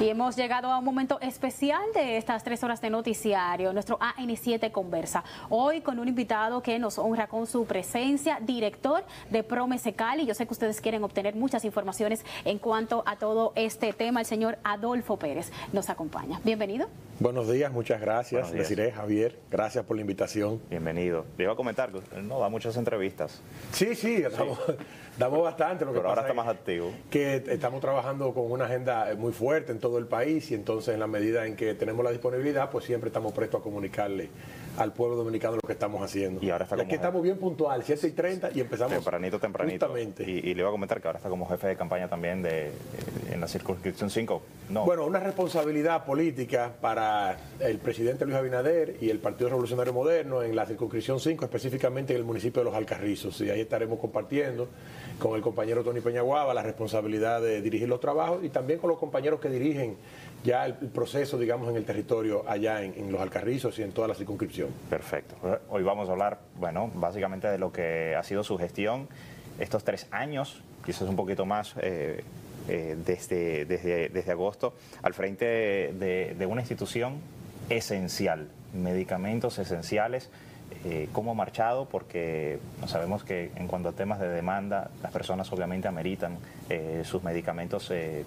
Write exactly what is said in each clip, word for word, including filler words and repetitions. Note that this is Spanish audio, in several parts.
Y hemos llegado a un momento especial de estas tres horas de noticiario, nuestro A N siete Conversa. Hoy con un invitado que nos honra con su presencia, director de Promesecal, y yo sé que ustedes quieren obtener muchas informaciones en cuanto a todo este tema. El señor Adolfo Pérez nos acompaña. Bienvenido. Buenos días, muchas gracias. Les diré, Javier, gracias por la invitación. Bienvenido. Le iba a comentar que usted no da muchas entrevistas. Sí, sí, damos, sí. damos bastante. Lo que Pero ahora pasa está más activo. Que estamos trabajando con una agenda muy fuerte en todo el país y entonces en la medida en que tenemos la disponibilidad, pues siempre estamos prestos a comunicarle al pueblo dominicano lo que estamos haciendo. Y ahora está y como aquí estamos bien puntual, siete y treinta y empezamos tempranito, tempranito. Justamente. Y, y le iba a comentar que ahora está como jefe de campaña también de, en la circunscripción cinco. No. Bueno, una responsabilidad política para el presidente Luis Abinader y el Partido Revolucionario Moderno en la circunscripción cinco, específicamente en el municipio de Los Alcarrizos. Y ahí estaremos compartiendo con el compañero Tony Peñaguaba la responsabilidad de dirigir los trabajos y también con los compañeros que dirigen ya el proceso, digamos, en el territorio allá en, en Los Alcarrizos y en toda la circunscripción. Perfecto. Hoy vamos a hablar, bueno, básicamente de lo que ha sido su gestión estos tres años, quizás un poquito más, eh, eh, desde, desde, desde agosto, al frente de, de una institución esencial, medicamentos esenciales. Eh, ¿Cómo ha marchado? Porque sabemos que en cuanto a temas de demanda, las personas obviamente ameritan eh, sus medicamentos eh,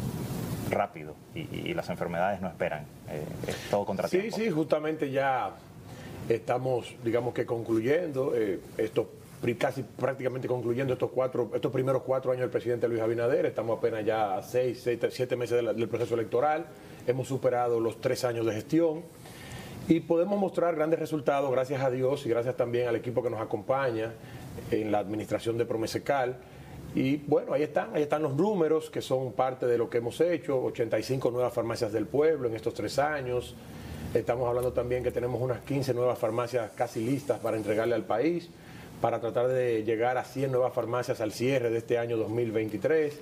rápido y, y las enfermedades no esperan. Eh, es todo contratiempo. Sí, sí, justamente ya estamos, digamos que concluyendo eh, estos casi prácticamente concluyendo estos cuatro, estos primeros cuatro años del presidente Luis Abinader. Estamos apenas ya a seis, seis siete meses de la, del proceso electoral. Hemos superado los tres años de gestión y podemos mostrar grandes resultados, gracias a Dios y gracias también al equipo que nos acompaña en la administración de Promesecal. Y bueno, ahí están, ahí están los números que son parte de lo que hemos hecho, ochenta y cinco nuevas farmacias del pueblo en estos tres años. Estamos hablando también que tenemos unas quince nuevas farmacias casi listas para entregarle al país, para tratar de llegar a cien nuevas farmacias al cierre de este año dos mil veintitrés.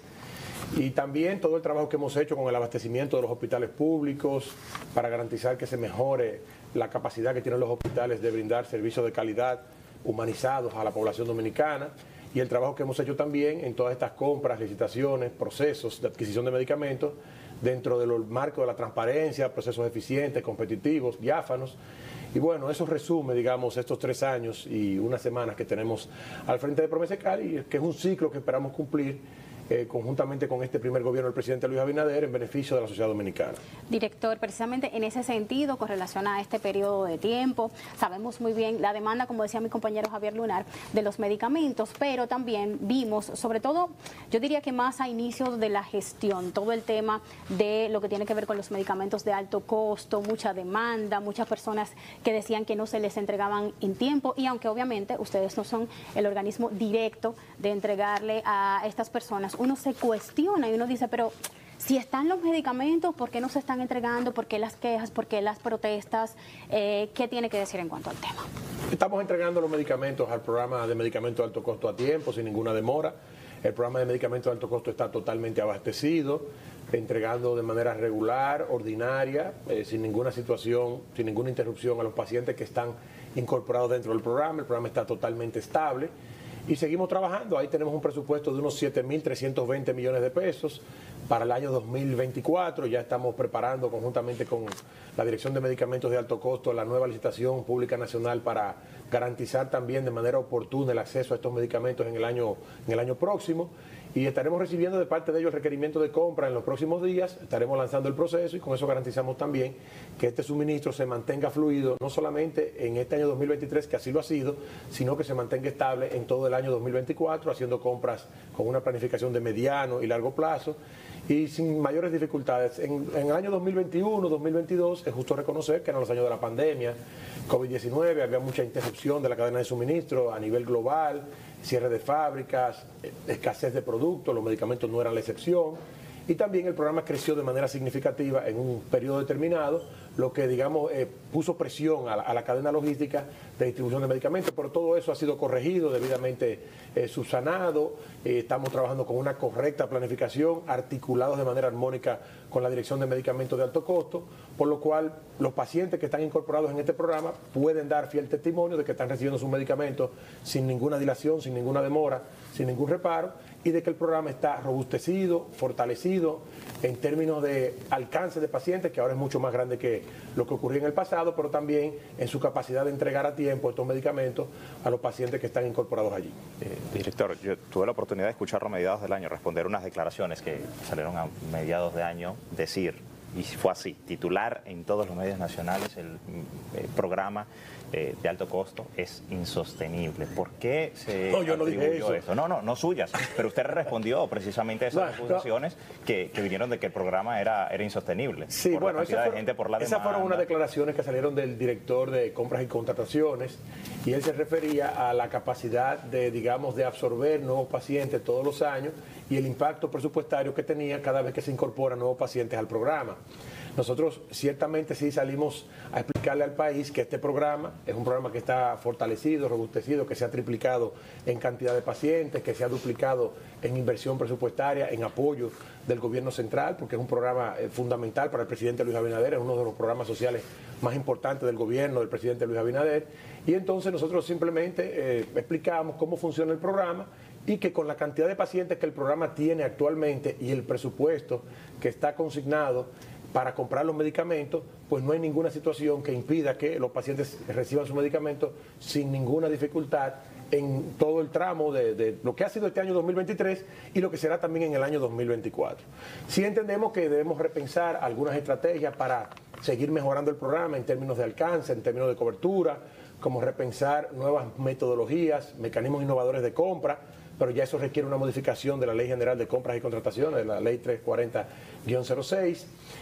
Y también todo el trabajo que hemos hecho con el abastecimiento de los hospitales públicos para garantizar que se mejore la capacidad que tienen los hospitales de brindar servicios de calidad humanizados a la población dominicana. Y el trabajo que hemos hecho también en todas estas compras, licitaciones, procesos de adquisición de medicamentos dentro del marco de la transparencia, procesos eficientes, competitivos, diáfanos. Y bueno, eso resume, digamos, estos tres años y unas semanas que tenemos al frente de Promesecal, y que es un ciclo que esperamos cumplir Eh, conjuntamente con este primer gobierno del presidente Luis Abinader en beneficio de la sociedad dominicana. Director, precisamente en ese sentido, con relación a este periodo de tiempo, sabemos muy bien la demanda, como decía mi compañero Javier Lunar, de los medicamentos, pero también vimos, sobre todo, yo diría que más a inicio de la gestión, todo el tema de lo que tiene que ver con los medicamentos de alto costo, mucha demanda, muchas personas que decían que no se les entregaban en tiempo, y aunque obviamente ustedes no son el organismo directo de entregarle a estas personas, uno se cuestiona y uno dice, pero si están los medicamentos, ¿por qué no se están entregando? ¿Por qué las quejas? ¿Por qué las protestas? Eh, ¿Qué tiene que decir en cuanto al tema? Estamos entregando los medicamentos al programa de medicamentos de alto costo a tiempo, sin ninguna demora. El programa de medicamentos de alto costo está totalmente abastecido, entregando de manera regular, ordinaria, eh, sin ninguna situación, sin ninguna interrupción a los pacientes que están incorporados dentro del programa. El programa está totalmente estable. Y seguimos trabajando, ahí tenemos un presupuesto de unos siete mil trescientos veinte millones de pesos para el año dos mil veinticuatro. Ya estamos preparando conjuntamente con la Dirección de Medicamentos de Alto Costo la nueva licitación pública nacional para garantizar también de manera oportuna el acceso a estos medicamentos en el año, en el año próximo. Y estaremos recibiendo de parte de ellos el requerimiento de compra en los próximos días, estaremos lanzando el proceso y con eso garantizamos también que este suministro se mantenga fluido, no solamente en este año dos mil veintitrés, que así lo ha sido, sino que se mantenga estable en todo el año dos mil veinticuatro, haciendo compras con una planificación de mediano y largo plazo y sin mayores dificultades. En, en el año dos mil veintiuno, dos mil veintidós, es justo reconocer que eran los años de la pandemia, COVID diecinueve, había mucha interrupción de la cadena de suministro a nivel global, cierre de fábricas, escasez de productos, los medicamentos no eran la excepción. Y también el programa creció de manera significativa en un periodo determinado, lo que, digamos, eh, puso presión a la, a la cadena logística de distribución de medicamentos, pero todo eso ha sido corregido, debidamente eh, subsanado. Eh, estamos trabajando con una correcta planificación, articulados de manera armónica con la Dirección de Medicamentos de Alto Costo, por lo cual los pacientes que están incorporados en este programa pueden dar fiel testimonio de que están recibiendo sus medicamentos sin ninguna dilación, sin ninguna demora, sin ningún reparo, y de que el programa está robustecido, fortalecido en términos de alcance de pacientes, que ahora es mucho más grande que lo que ocurría en el pasado, pero también en su capacidad de entregar a tiempo estos medicamentos a los pacientes que están incorporados allí. Eh, director, yo tuve la oportunidad de escucharlo a mediados del año, responder unas declaraciones que salieron a mediados de año, decir, y fue así, titular en todos los medios nacionales, el, el programa eh, de alto costo es insostenible. ¿Por qué se no, yo no dije eso. eso? No, no, no suyas, pero usted respondió precisamente a esas no, acusaciones no. Que, que vinieron de que el programa era, era insostenible. Sí, por bueno, la cantidad fueron, de gente, por la esas demanda. fueron unas declaraciones que salieron del director de compras y contrataciones, y él se refería a la capacidad de, digamos, de absorber nuevos pacientes todos los años y el impacto presupuestario que tenía cada vez que se incorporan nuevos pacientes al programa. Nosotros ciertamente sí salimos a explicarle al país que este programa es un programa que está fortalecido, robustecido, que se ha triplicado en cantidad de pacientes, que se ha duplicado en inversión presupuestaria, en apoyo del gobierno central, porque es un programa fundamental para el presidente Luis Abinader, es uno de los programas sociales más importantes del gobierno del presidente Luis Abinader. Y entonces nosotros simplemente eh, explicamos cómo funciona el programa y que con la cantidad de pacientes que el programa tiene actualmente y el presupuesto que está consignado para comprar los medicamentos, pues no hay ninguna situación que impida que los pacientes reciban sus medicamentos sin ninguna dificultad en todo el tramo de, de lo que ha sido este año dos mil veintitrés y lo que será también en el año dos mil veinticuatro. Sí entendemos que debemos repensar algunas estrategias para seguir mejorando el programa en términos de alcance, en términos de cobertura, como repensar nuevas metodologías, mecanismos innovadores de compra, pero ya eso requiere una modificación de la Ley General de Compras y Contrataciones, de la Ley trescientos cuarenta guión cero seis,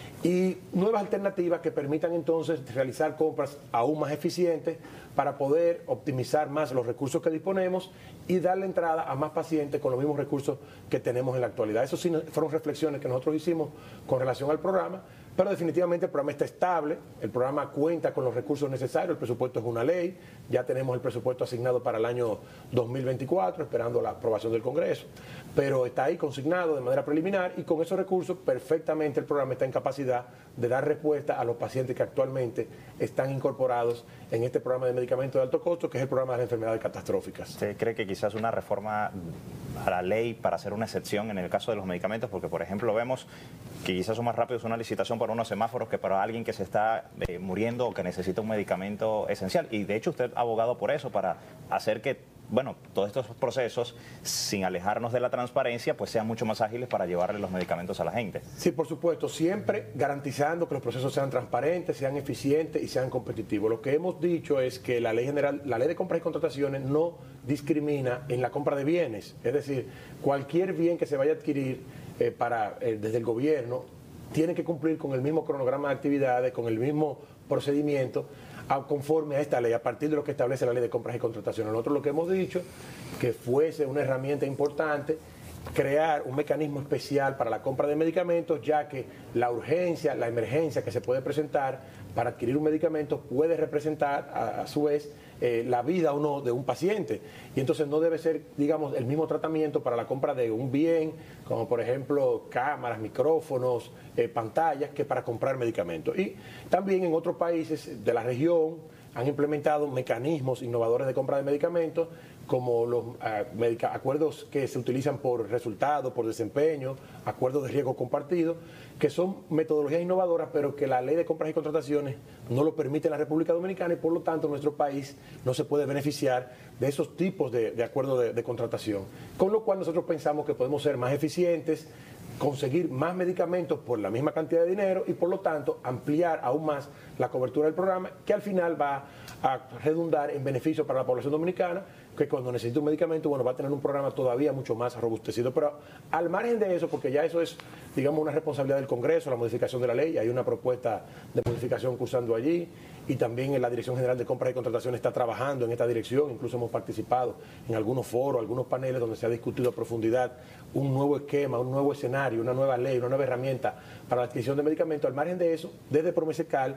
y nuevas alternativas que permitan entonces realizar compras aún más eficientes para poder optimizar más los recursos que disponemos y darle entrada a más pacientes con los mismos recursos que tenemos en la actualidad. Eso sí fueron reflexiones que nosotros hicimos con relación al programa, pero definitivamente el programa está estable, el programa cuenta con los recursos necesarios, el presupuesto es una ley, ya tenemos el presupuesto asignado para el año dos mil veinticuatro, esperando la aprobación del Congreso, pero está ahí consignado de manera preliminar y con esos recursos perfectamente el programa está en capacidad de dar respuesta a los pacientes que actualmente están incorporados en este programa de medicamentos de alto costo, que es el programa de las enfermedades catastróficas. ¿Usted cree que quizás una reforma a la ley para hacer una excepción en el caso de los medicamentos? Porque, por ejemplo, vemos que quizás son más rápidos una licitación para unos semáforos que para alguien que se está eh, muriendo o que necesita un medicamento esencial. Y, de hecho, usted ha abogado por eso, para hacer que, bueno, todos estos procesos, sin alejarnos de la transparencia, pues sean mucho más ágiles para llevarle los medicamentos a la gente. Sí, por supuesto, siempre garantizando que los procesos sean transparentes, sean eficientes y sean competitivos. Lo que hemos dicho es que la ley general, la ley de compras y contrataciones no discrimina en la compra de bienes. Es decir, cualquier bien que se vaya a adquirir eh, para, eh, desde el gobierno tiene que cumplir con el mismo cronograma de actividades, con el mismo procedimiento, conforme a esta ley, a partir de lo que establece la ley de compras y contrataciones. Nosotros lo que hemos dicho, que fuese una herramienta importante, crear un mecanismo especial para la compra de medicamentos, ya que la urgencia, la emergencia que se puede presentar para adquirir un medicamento puede representar a, a su vez eh, la vida o no de un paciente. Y entonces no debe ser, digamos, el mismo tratamiento para la compra de un bien, como por ejemplo cámaras, micrófonos, eh, pantallas, que para comprar medicamentos. Y también en otros países de la región han implementado mecanismos innovadores de compra de medicamentos, como los uh, acuerdos que se utilizan por resultado, por desempeño, acuerdos de riesgo compartido, que son metodologías innovadoras, pero que la ley de compras y contrataciones no lo permite en la República Dominicana y por lo tanto nuestro país no se puede beneficiar de esos tipos de, de acuerdos de, de contratación. Con lo cual nosotros pensamos que podemos ser más eficientes, conseguir más medicamentos por la misma cantidad de dinero y por lo tanto ampliar aún más la cobertura del programa, que al final va a redundar en beneficio para la población dominicana, que cuando necesita un medicamento, bueno, va a tener un programa todavía mucho más robustecido. Pero al margen de eso, porque ya eso es, digamos, una responsabilidad del Congreso, la modificación de la ley, hay una propuesta de modificación cursando allí, y también en la Dirección General de Compras y Contrataciones está trabajando en esta dirección, incluso hemos participado en algunos foros, algunos paneles donde se ha discutido a profundidad un nuevo esquema, un nuevo escenario, una nueva ley, una nueva herramienta para la adquisición de medicamentos. Al margen de eso, desde Promescal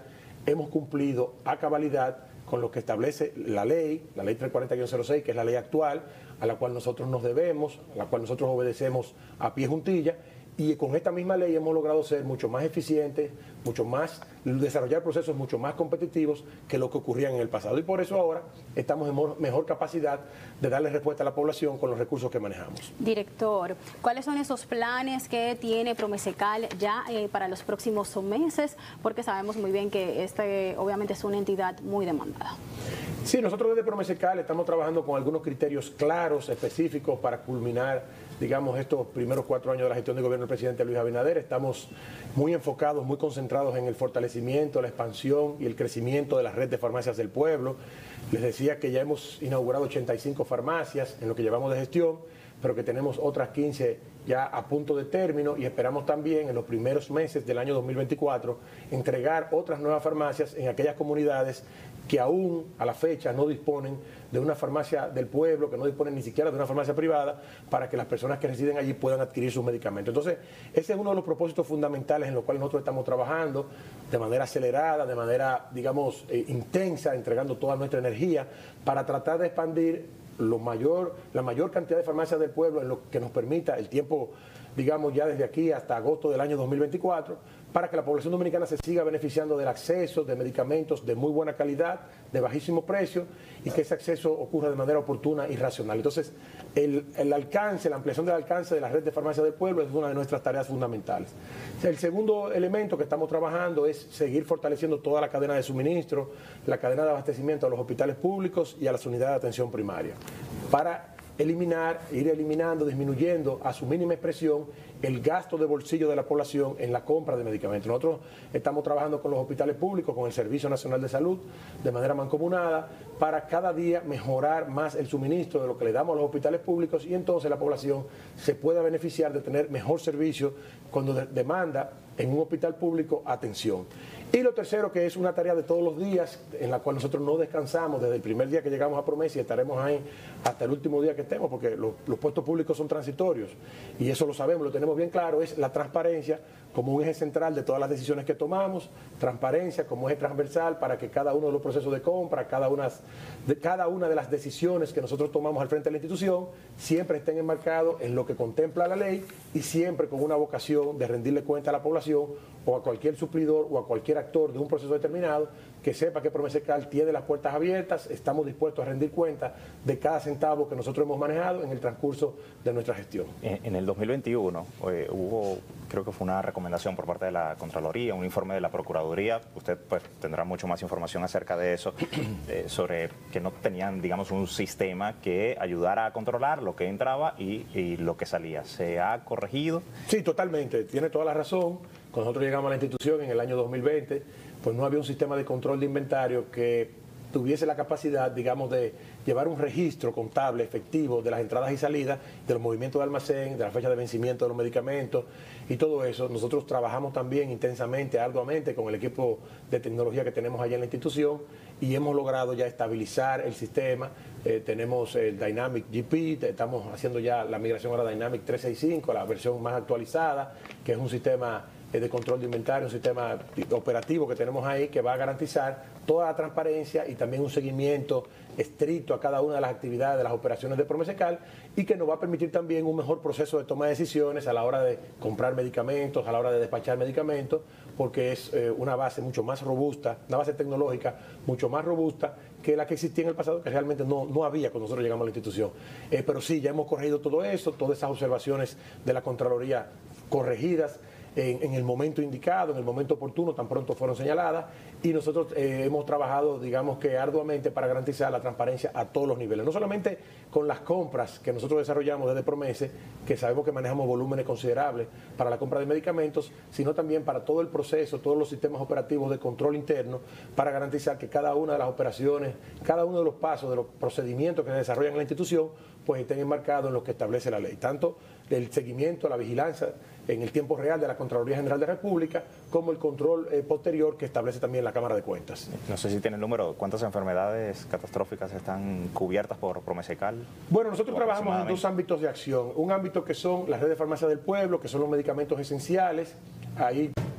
hemos cumplido a cabalidad con lo que establece la ley, la ley trescientos cuarenta guión cero seis, que es la ley actual, a la cual nosotros nos debemos, a la cual nosotros obedecemos a pie juntilla, y con esta misma ley hemos logrado ser mucho más eficientes, mucho más, desarrollar procesos mucho más competitivos que lo que ocurría en el pasado. Y por eso ahora estamos en mejor capacidad de darle respuesta a la población con los recursos que manejamos. Director, ¿cuáles son esos planes que tiene Promesecal ya eh, para los próximos meses? Porque sabemos muy bien que este obviamente es una entidad muy demandada. Sí, nosotros desde Promesecal estamos trabajando con algunos criterios claros, específicos para culminar, digamos, estos primeros cuatro años de la gestión de gobierno del presidente Luis Abinader. Estamos muy enfocados, muy concentrados en el fortalecimiento, la expansión y el crecimiento de la red de farmacias del pueblo. Les decía que ya hemos inaugurado ochenta y cinco farmacias en lo que llevamos de gestión, pero que tenemos otras quince ya a punto de término, y esperamos también en los primeros meses del año dos mil veinticuatro entregar otras nuevas farmacias en aquellas comunidades que aún a la fecha no disponen de una farmacia del pueblo, que no disponen ni siquiera de una farmacia privada, para que las personas que residen allí puedan adquirir sus medicamentos. Entonces, ese es uno de los propósitos fundamentales en los cuales nosotros estamos trabajando de manera acelerada, de manera, digamos, eh, intensa, entregando toda nuestra energía para tratar de expandir lo mayor, la mayor cantidad de farmacias del pueblo en lo que nos permita el tiempo, digamos, ya desde aquí hasta agosto del año dos mil veinticuatro, para que la población dominicana se siga beneficiando del acceso de medicamentos de muy buena calidad, de bajísimo precio, y que ese acceso ocurra de manera oportuna y racional. Entonces, el, el alcance, la ampliación del alcance de la red de farmacias del pueblo es una de nuestras tareas fundamentales. El segundo elemento que estamos trabajando es seguir fortaleciendo toda la cadena de suministro, la cadena de abastecimiento a los hospitales públicos y a las unidades de atención primaria, para eliminar, ir eliminando, disminuyendo a su mínima expresión el gasto de bolsillo de la población en la compra de medicamentos. Nosotros estamos trabajando con los hospitales públicos, con el Servicio Nacional de Salud, de manera mancomunada, para cada día mejorar más el suministro de lo que le damos a los hospitales públicos, y entonces la población se pueda beneficiar de tener mejor servicio cuando de- demanda en un hospital público atención. Y lo tercero, que es una tarea de todos los días, en la cual nosotros no descansamos desde el primer día que llegamos a Promesa, y estaremos ahí hasta el último día que estemos, porque los, los puestos públicos son transitorios, y eso lo sabemos, lo tenemos bien claro, es la transparencia como un eje central de todas las decisiones que tomamos, transparencia como eje transversal para que cada uno de los procesos de compra, cada una de, cada una de las decisiones que nosotros tomamos al frente de la institución, siempre estén enmarcados en lo que contempla la ley, y siempre con una vocación de rendirle cuenta a la población o a cualquier suplidor o a cualquier actor de un proceso determinado, que sepa que Promesecal tiene las puertas abiertas, estamos dispuestos a rendir cuenta de cada centavo que nosotros hemos manejado en el transcurso de nuestra gestión. En, en el dos mil veintiuno eh, hubo, creo que fue una recomendación por parte de la Contraloría, un informe de la Procuraduría, usted pues tendrá mucho más información acerca de eso, eh, sobre que no tenían, digamos, un sistema que ayudara a controlar lo que entraba y, y lo que salía. ¿Se ha corregido? Sí, totalmente, tiene toda la razón. Cuando nosotros llegamos a la institución en el año dos mil veinte, pues no había un sistema de control de inventario que tuviese la capacidad, digamos, de llevar un registro contable efectivo de las entradas y salidas, de los movimientos de almacén, de la fecha de vencimiento de los medicamentos y todo eso. Nosotros trabajamos también intensamente, arduamente, con el equipo de tecnología que tenemos allá en la institución, y hemos logrado ya estabilizar el sistema. Eh, tenemos el Dynamic G P, estamos haciendo ya la migración ahora a Dynamic trescientos sesenta y cinco, la versión más actualizada, que es un sistema de control de inventario, un sistema operativo que tenemos ahí que va a garantizar toda la transparencia y también un seguimiento estricto a cada una de las actividades de las operaciones de Promesecal, y que nos va a permitir también un mejor proceso de toma de decisiones a la hora de comprar medicamentos, a la hora de despachar medicamentos, porque es eh, una base mucho más robusta, una base tecnológica mucho más robusta que la que existía en el pasado, que realmente no, no había cuando nosotros llegamos a la institución. Eh, pero sí, ya hemos corregido todo eso, todas esas observaciones de la Contraloría corregidas En, en el momento indicado, en el momento oportuno, tan pronto fueron señaladas, y nosotros eh, hemos trabajado, digamos que arduamente, para garantizar la transparencia a todos los niveles, no solamente con las compras que nosotros desarrollamos desde Promese, que sabemos que manejamos volúmenes considerables para la compra de medicamentos, sino también para todo el proceso, todos los sistemas operativos de control interno, para garantizar que cada una de las operaciones, cada uno de los pasos, de los procedimientos que se desarrollan en la institución, pues estén enmarcados en lo que establece la ley, tanto el seguimiento, la vigilancia en el tiempo real de la Contraloría General de la República, como el control eh, posterior que establece también la Cámara de Cuentas. No sé si tiene el número, ¿cuántas enfermedades catastróficas están cubiertas por Promesecal? Bueno, nosotros trabajamos en dos ámbitos de acción. Un ámbito que son las redes de farmacia del pueblo, que son los medicamentos esenciales. Ahí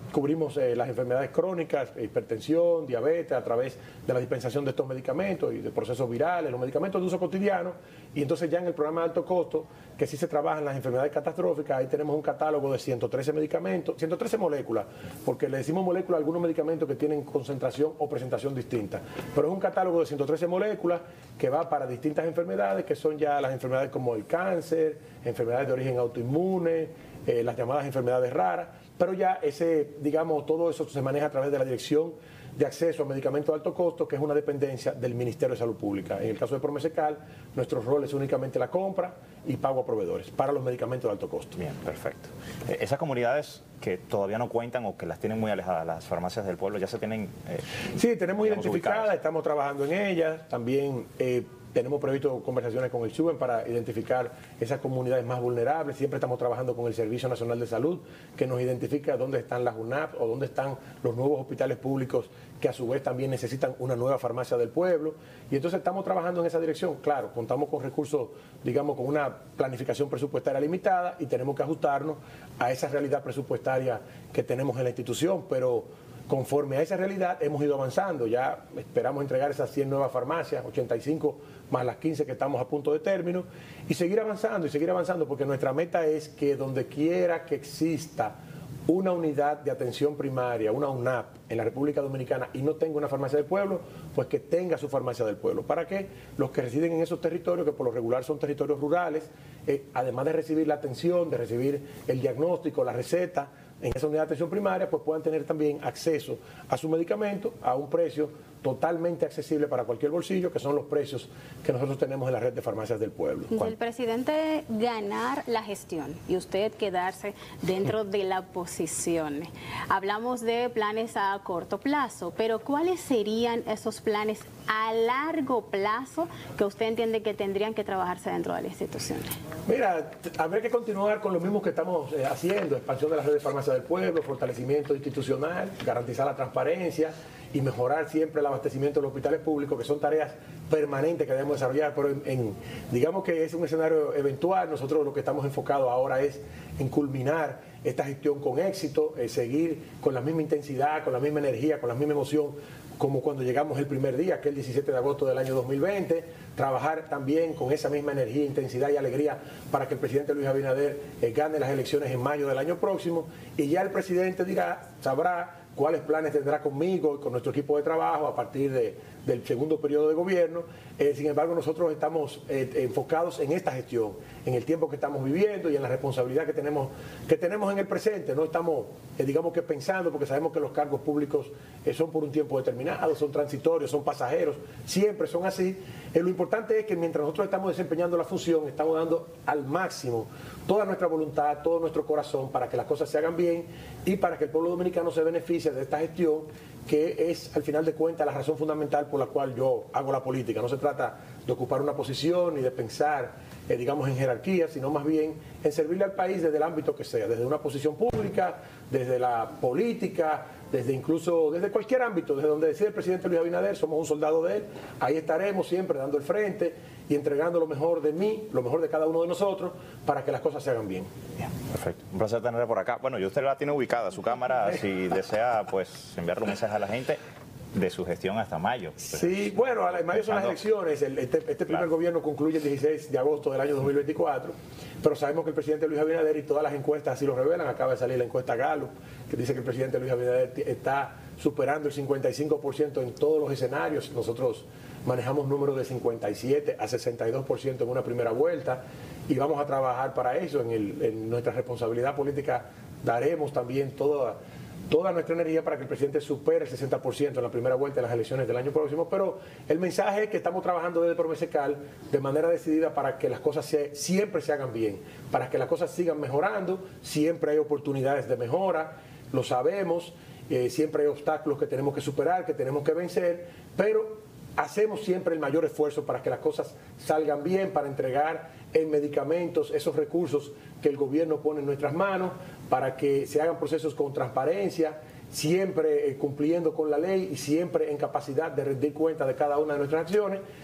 cubrimos eh, las enfermedades crónicas, hipertensión, diabetes, a través de la dispensación de estos medicamentos y de procesos virales, los medicamentos de uso cotidiano. Y entonces ya en el programa de alto costo, que sí se trabajan las enfermedades catastróficas, ahí tenemos un catálogo de ciento trece medicamentos, ciento trece moléculas, porque le decimos moléculas a algunos medicamentos que tienen concentración o presentación distinta. Pero es un catálogo de ciento trece moléculas que va para distintas enfermedades, que son ya las enfermedades como el cáncer, enfermedades de origen autoinmune, eh, las llamadas enfermedades raras. Pero ya ese, digamos, todo eso se maneja a través de la Dirección de Acceso a Medicamentos de Alto Costo, que es una dependencia del Ministerio de Salud Pública. En el caso de Promesecal, nuestro rol es únicamente la compra y pago a proveedores para los medicamentos de alto costo. Bien, perfecto. Esas comunidades que todavía no cuentan o que las tienen muy alejadas, las farmacias del pueblo, ya se tienen... Eh, sí, tenemos digamos, identificadas, ubicadas. Estamos trabajando en ellas. También eh, tenemos previsto conversaciones con el SUBEN para identificar esas comunidades más vulnerables. Siempre estamos trabajando con el Servicio Nacional de Salud, que nos identifica dónde están las U N A P o dónde están los nuevos hospitales públicos que a su vez también necesitan una nueva farmacia del pueblo. Y entonces estamos trabajando en esa dirección. Claro, contamos con recursos, digamos, con una planificación presupuestaria limitada y tenemos que ajustarnos a esa realidad presupuestaria que tenemos en la institución, pero conforme a esa realidad hemos ido avanzando. Ya esperamos entregar esas cien nuevas farmacias, ochenta y cinco más las quince que estamos a punto de término, y seguir avanzando y seguir avanzando, porque nuestra meta es que donde quiera que exista una unidad de atención primaria, una U N A P en la República Dominicana y no tenga una farmacia del pueblo, pues que tenga su farmacia del pueblo. ¿Para qué? Los que residen en esos territorios, que por lo regular son territorios rurales, eh, además de recibir la atención, de recibir el diagnóstico, la receta, en esa unidad de atención primaria, pues puedan tener también acceso a su medicamento a un precio totalmente accesible para cualquier bolsillo, que son los precios que nosotros tenemos en la red de farmacias del pueblo. El presidente ganar la gestión y usted quedarse dentro de la posición. Hablamos de planes a corto plazo, pero ¿cuáles serían esos planes a largo plazo que usted entiende que tendrían que trabajarse dentro de la institución? Mira, habría que continuar con lo mismo que estamos eh, haciendo: expansión de la red de farmacias del pueblo, fortalecimiento institucional, garantizar la transparencia y mejorar siempre el abastecimiento de los hospitales públicos, que son tareas permanentes que debemos desarrollar, pero en, en, digamos que es un escenario eventual. Nosotros lo que estamos enfocados ahora es en culminar esta gestión con éxito, eh, seguir con la misma intensidad, con la misma energía, con la misma emoción como cuando llegamos el primer día, que es el diecisiete de agosto del año dos mil veinte, trabajar también con esa misma energía, intensidad y alegría para que el presidente Luis Abinader eh, gane las elecciones en mayo del año próximo, y ya el presidente dirá, sabrá cuáles planes tendrá conmigo y con nuestro equipo de trabajo a partir de, del segundo periodo de gobierno. Eh, sin embargo, nosotros estamos eh, enfocados en esta gestión, en el tiempo que estamos viviendo y en la responsabilidad que tenemos, que tenemos en el presente. No estamos, eh, digamos que pensando, porque sabemos que los cargos públicos eh, son por un tiempo determinado, son transitorios, son pasajeros, siempre son así. Eh, lo importante es que mientras nosotros estamos desempeñando la función, estamos dando al máximo toda nuestra voluntad, todo nuestro corazón para que las cosas se hagan bien y para que el pueblo dominicano se beneficie de esta gestión, que es, al final de cuentas, la razón fundamental por la cual yo hago la política. No se trata de ocupar una posición ni de pensar, eh, digamos, en jerarquía, sino más bien en servirle al país desde el ámbito que sea, desde una posición pública, desde la política, desde incluso, desde cualquier ámbito, desde donde decide el presidente Luis Abinader, somos un soldado de él, ahí estaremos siempre dando el frente y entregando lo mejor de mí, lo mejor de cada uno de nosotros, para que las cosas se hagan bien. Bien, perfecto. Un placer tenerla por acá. Bueno, y usted la tiene ubicada, su cámara, si desea, pues, enviarle un mensaje a la gente de su gestión hasta mayo. Pues, sí, bueno, en mayo son las elecciones. El, este, este primer claro. gobierno concluye el dieciséis de agosto del año dos mil veinticuatro, pero sabemos que el presidente Luis Abinader, y todas las encuestas así lo revelan, acaba de salir la encuesta Gallup, que dice que el presidente Luis Abinader está superando el cincuenta y cinco por ciento en todos los escenarios. Nosotros manejamos números de cincuenta y siete a sesenta y dos por ciento en una primera vuelta, y vamos a trabajar para eso. En, el, en nuestra responsabilidad política daremos también toda, toda nuestra energía para que el presidente supere el sesenta por ciento en la primera vuelta de las elecciones del año próximo. Pero el mensaje es que estamos trabajando desde Promesecal de manera decidida para que las cosas se, siempre se hagan bien, para que las cosas sigan mejorando. Siempre hay oportunidades de mejora, lo sabemos, eh, siempre hay obstáculos que tenemos que superar, que tenemos que vencer, pero hacemos siempre el mayor esfuerzo para que las cosas salgan bien, para entregar en medicamentos esos recursos que el gobierno pone en nuestras manos, para que se hagan procesos con transparencia, siempre eh, cumpliendo con la ley y siempre en capacidad de rendir cuenta de cada una de nuestras acciones.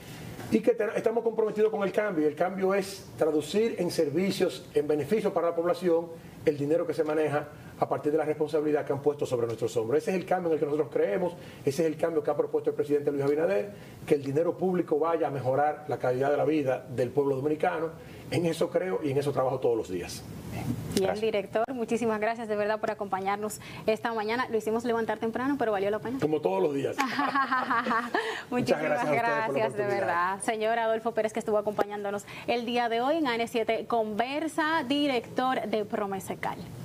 y que te, estamos comprometidos con el cambio. El cambio es traducir en servicios, en beneficios para la población, el dinero que se maneja a partir de la responsabilidad que han puesto sobre nuestros hombros. Ese es el cambio en el que nosotros creemos, ese es el cambio que ha propuesto el presidente Luis Abinader, que el dinero público vaya a mejorar la calidad de la vida del pueblo dominicano. En eso creo y en eso trabajo todos los días. Y el director, muchísimas gracias de verdad por acompañarnos esta mañana. Lo hicimos levantar temprano, pero valió la pena. Como todos los días. Muchísimas gracias, gracias de verdad. Señor Adolfo Pérez, que estuvo acompañándonos el día de hoy en A N siete Conversa, director de Promesecal.